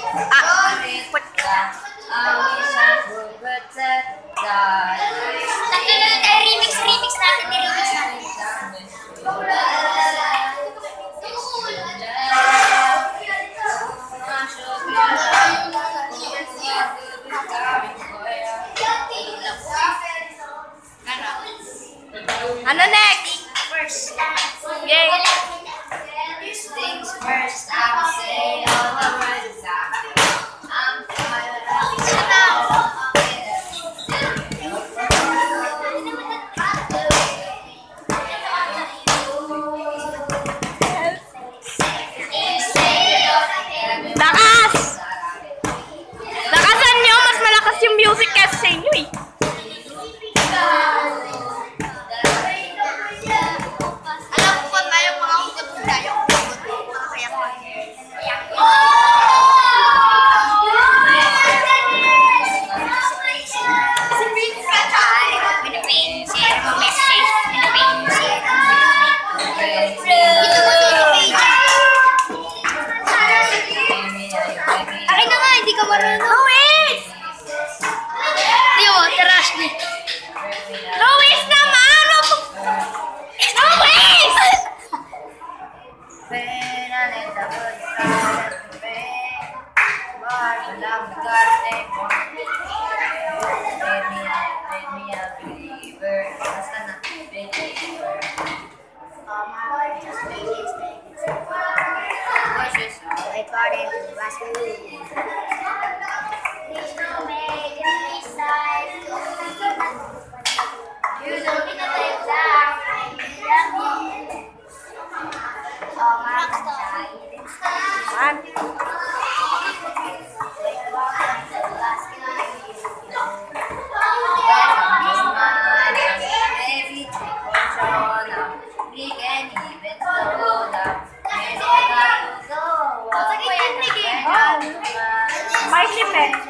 Put ka. Remix natin. Ano next? First. Yay. Things first, I'll say all the words I'm Lakas! Lakasan nyo! Mas malakas yung music kasi sa inyo eh. Alam ko kung tayo mga hugot mo tayo. May clip eh.